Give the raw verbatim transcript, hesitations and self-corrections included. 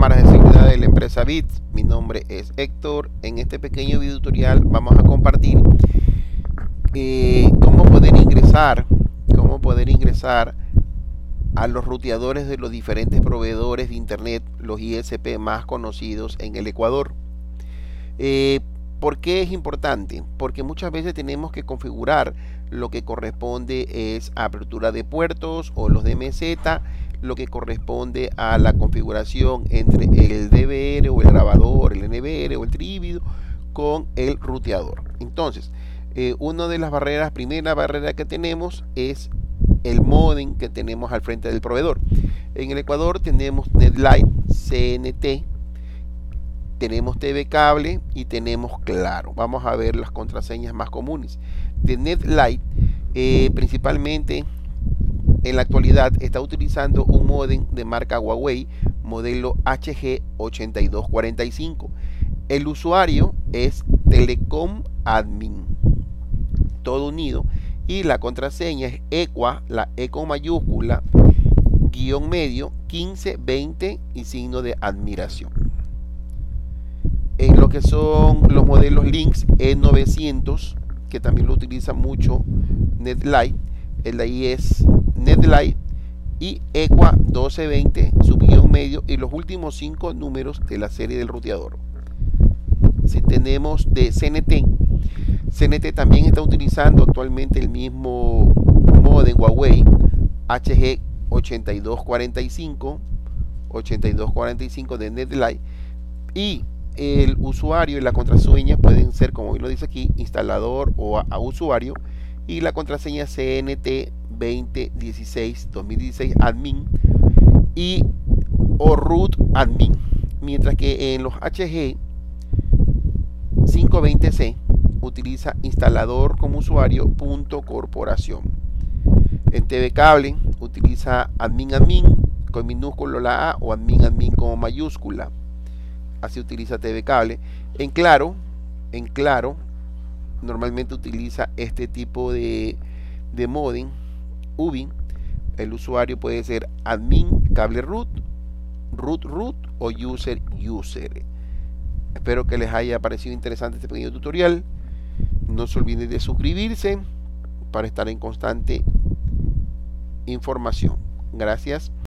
cámaras de seguridad de la empresa Bits. Mi nombre es Héctor. En este pequeño video tutorial vamos a compartir eh, cómo poder ingresar, cómo poder ingresar a los ruteadores de los diferentes proveedores de internet, los I S P más conocidos en el Ecuador. Eh, ¿Por qué es importante? Porque muchas veces tenemos que configurar lo que corresponde es apertura de puertos o los D M Z, lo que corresponde a la configuración entre el D V R o el grabador, el N V R o el trívido con el ruteador. Entonces, eh, una de las barreras, primera barrera que tenemos es el módem que tenemos al frente del proveedor. En el Ecuador tenemos NetLight, C N T, tenemos T V Cable y tenemos Claro. Vamos a ver las contraseñas más comunes. De NetLight, eh, principalmente en la actualidad está utilizando un módem de marca Huawei, modelo H G ochenta y dos cuarenta y cinco. El usuario es Telecom Admin, todo unido, y la contraseña es EQUA, la E con mayúscula, guión medio, quince veinte y signo de admiración. En lo que son los modelos Lynx E novecientos, que también lo utiliza mucho NetLight, el de ahí es NetLight y EQUA doce veinte, su guión medio, y los últimos cinco números de la serie del ruteador. Si tenemos de C N T, C N T también está utilizando actualmente el mismo modem Huawei H G ochenta y dos cuarenta y cinco de NetLight, y el usuario y la contraseña pueden ser, como lo dice aquí, instalador o a, a usuario, y la contraseña C N T veinte dieciséis dos mil dieciséis admin y o root admin, mientras que en los H G quinientos veinte C utiliza instalador como usuario punto corporación. En T V Cable utiliza admin admin con minúscula la A o admin admin con mayúscula. Así utiliza T V Cable. En Claro, en Claro normalmente utiliza este tipo de, de modem U B I. El usuario puede ser admin cable root, root root o user user. Espero que les haya parecido interesante este pequeño tutorial. No se olviden de suscribirse para estar en constante información. Gracias.